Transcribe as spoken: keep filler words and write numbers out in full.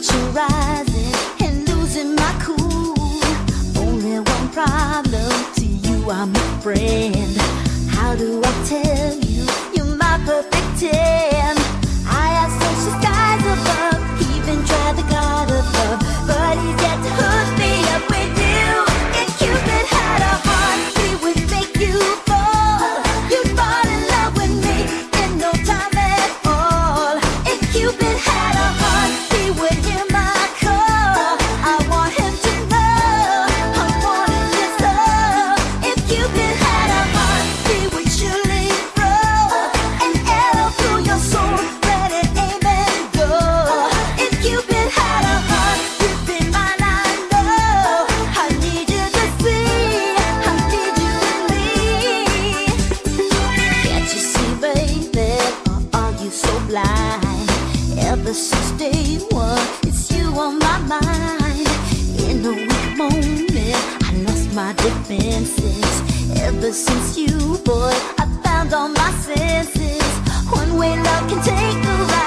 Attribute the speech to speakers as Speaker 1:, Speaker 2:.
Speaker 1: pressurizing and losing my cool. Only one problem, to you I'm a friend. How do I tell you you're my perfect ten? I have searched the skies above, even tried the God of love, but he's yet to hook me up with you. If Cupid had a heart, he would make you fall. You'd fall in love with me in no time at all. If Cupid had a heart, he would hear my call. I want him to know I'm wanting his love. If Cupid had a heart, he would surely throw an arrow through your soul, let it aim and go. If Cupid had a heart, you'd be mine, I know. I need you to see, I need you in me. Can't you see, baby, or are you so blind? Ever since day one, it's you on my mind. In a weak moment, I lost my defenses. Ever since you, boy, I found all my senses. One way love can take a ride.